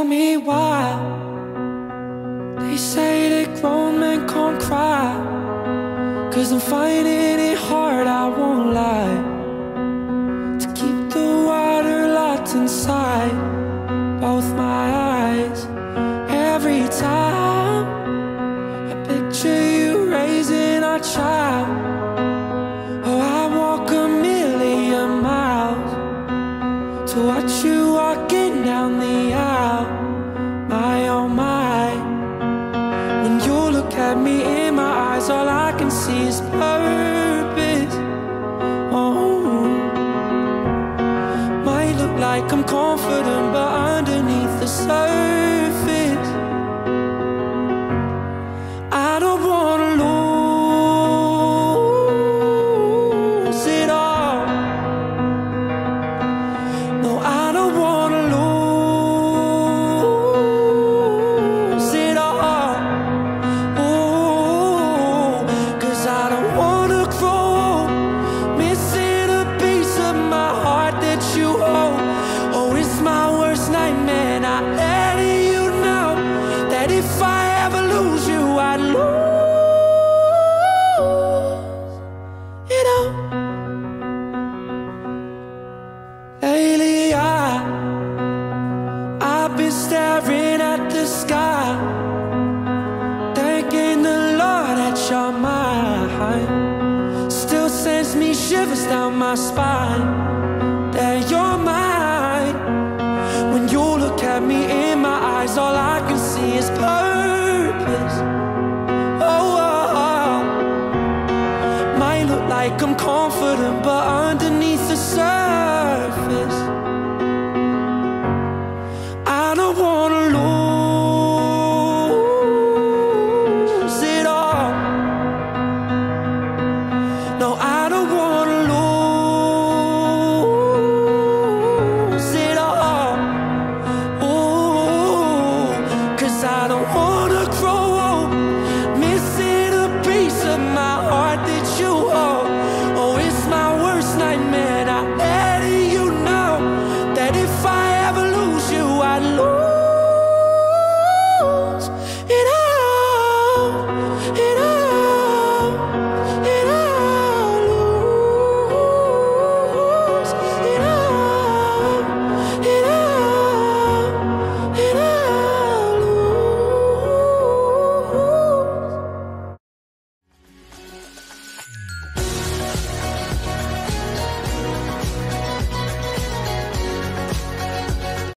me why they say that grown men can't cry, 'cause I'm finding it hard, I won't lie, to keep the water locked inside both my eyes. Every time I picture you raising our child, oh, I walk a million miles to watch you walking down the aisle. My oh my, when you look at me in my eyes, all I can see is purpose. Oh, might look like I'm confident, but underneath the surface I don't wanna lose it all. No, I don't wanna lose it all. Oh, 'cause I don't wanna grow missing a piece of my heart that you hold. Oh, it's my worst nightmare not letting you know that if I ever lose you, I'd lose it all. Lately I've been staring at the sky, thanking the Lord that you're mine. Still sends me shivers down my spine that you're mine. When you look at me in my eyes, all I can see is purpose. Oh, oh, oh. Might look like I'm confident, but underneath the surface I don't wanna